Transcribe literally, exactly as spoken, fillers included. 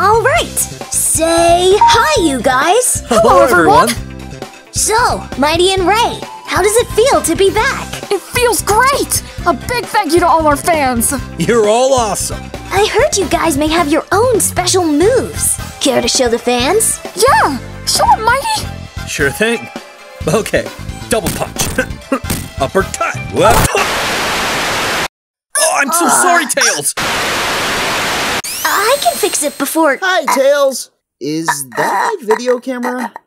All right, say hi, you guys. Hello, everyone. So, Mighty and Ray, how does it feel to be back? It feels great! A big thank you to all our fans! You're all awesome. I heard you guys may have your own special moves. Care to show the fans? Yeah! Show it, Mighty! Sure thing. Okay, double punch. Uppercut. Oh, I'm so uh, sorry, Tails. I can fix it before... Hi, Tails. Is that my video camera?